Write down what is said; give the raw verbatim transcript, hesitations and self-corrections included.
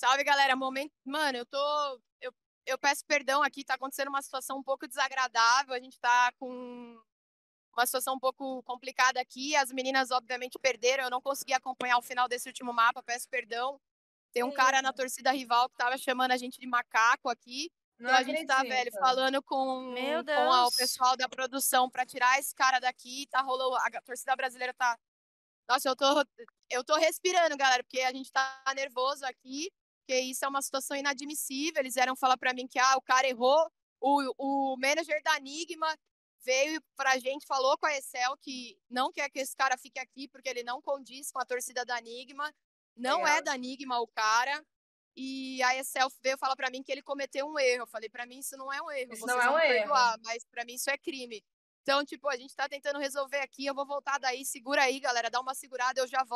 Salve, galera. Momento mano, eu tô eu eu peço perdão aqui, tá acontecendo uma situação um pouco desagradável, a gente tá com uma situação um pouco complicada aqui, as meninas obviamente perderam, eu não consegui acompanhar o final desse último mapa, peço perdão. Tem Que um cara na isso? torcida rival que estava chamando a gente de macaco aqui, Não então a gente tá, velho, acredito. falando Meu com com a o Deus. pessoal da produção pra tirar esse cara daqui, tá rolando a ga torcida brasileira tá nossa, eu tô eu tô respirando, galera, porque a gente tá nervoso aqui, porque isso é uma situação inadmissível, eles vieram falar pra mim que: "Ah, o cara errou", o o manager da Enigma veio pra gente, falou com a Excel que não quer que esse cara fique aqui, porque ele não condiz com a torcida da Enigma, não é Legal. da Enigma o cara, e a Excel veio falar pra mim que ele cometeu um erro, eu falei: "Pra mim isso não é um erro, Isso não vocês é vão um me erro. perdoar, mas pra mim isso é crime". Então, tipo, a gente tá tentando resolver aqui, eu vou voltar daí, segura aí galera, dá uma segurada, eu já vol